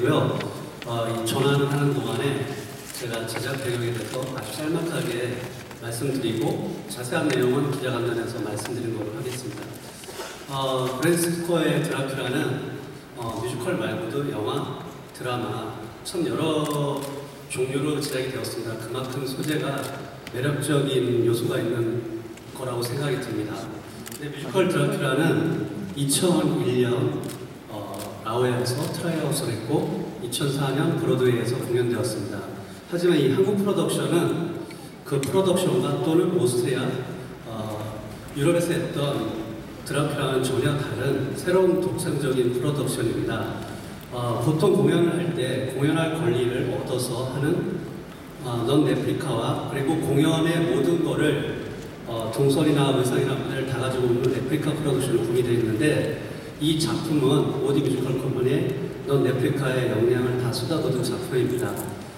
드리고요. 이 전환을 하는 동안에 제가 제작 배경에 대해서 아주 짤막하게 말씀드리고 자세한 내용은 기자간담회에서 말씀드리는 걸로 하겠습니다. 브랜 스토커의 드라큘라는 뮤지컬 말고도 영화, 드라마 참 여러 종류로 제작이 되었습니다. 그만큼 소재가 매력적인 요소가 있는 거라고 생각이 듭니다. 근데 뮤지컬 드라큘라는 2001년 라오에에서 트라이아웃을 했고 2004년 브로드웨이에서 공연되었습니다. 하지만 이 한국 프로덕션은 그 프로덕션과 또는 오스트리아, 유럽에서 했던 드라큘라는 전혀 다른 새로운 독창적인 프로덕션입니다. 보통 공연을 할 때 공연할 권리를 얻어서 하는 넌 레플리카와 그리고 공연의 모든 거를 동선이나 의상이나 무대를 다 가지고 오는 레플리카 프로덕션을 구비되어 있는데 이 작품은 오디 뮤지컬 컴퍼니의 넌 레플리카의 역량을 다 쏟아부은 작품입니다.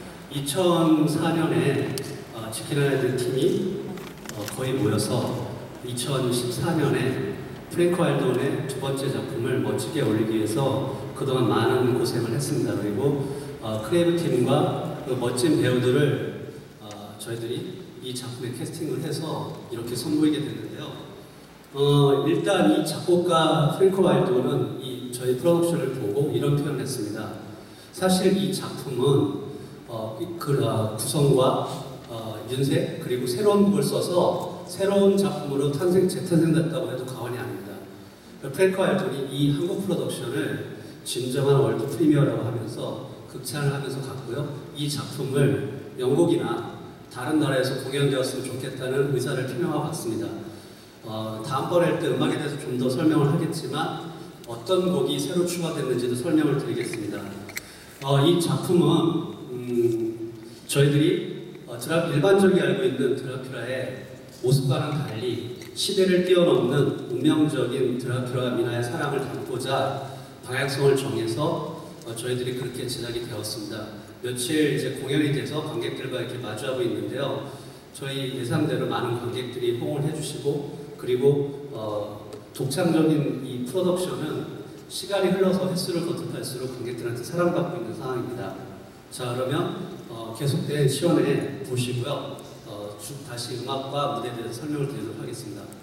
2004년에 지키나이드 팀이 거의 모여서 2014년에 프랭크 왈돈의 두 번째 작품을 멋지게 올리기 위해서 그동안 많은 고생을 했습니다. 그리고 크레이브 팀과 그 멋진 배우들을 저희들이 이 작품에 캐스팅을 해서 이렇게 선보이게 됐는데요. 일단 이 작곡가 프랭크 왈돈은 저희 프로덕션을 보고 이런 표현을 했습니다. 사실 이 작품은 구성과 윤색 그리고 새로운 곡을 써서 새로운 작품으로 재탄생됐다고 해도 과언이 아닙니다. 프랭크 왈돈이 이 한국 프로덕션을 진정한 월드 프리미어라고 하면서 극찬을 하면서 갔고요. 이 작품을 영국이나 다른 나라에서 공연되었으면 좋겠다는 의사를 표명하고 갔습니다. 다음번에 할 때 음악에 대해서 좀 더 설명을 하겠지만 어떤 곡이 새로 추가됐는지도 설명을 드리겠습니다. 이 작품은 저희들이 일반적이 알고 있는 드라큘라의 모습과는 달리 시대를 뛰어넘는 운명적인 드라큘라 미나의 사랑을 담고자 방향성을 정해서 저희들이 그렇게 제작이 되었습니다. 며칠 이제 공연이 돼서 관객들과 이렇게 마주하고 있는데요. 저희 예상대로 많은 관객들이 호응을 해주시고 그리고 독창적인 이 프로덕션은 시간이 흘러서 횟수를 거듭할수록 관객들한테 사랑받고 있는 상황입니다. 자, 그러면 계속된 시연회 보시고요. 다시 음악과 무대에 대해서 설명을 드리도록 하겠습니다.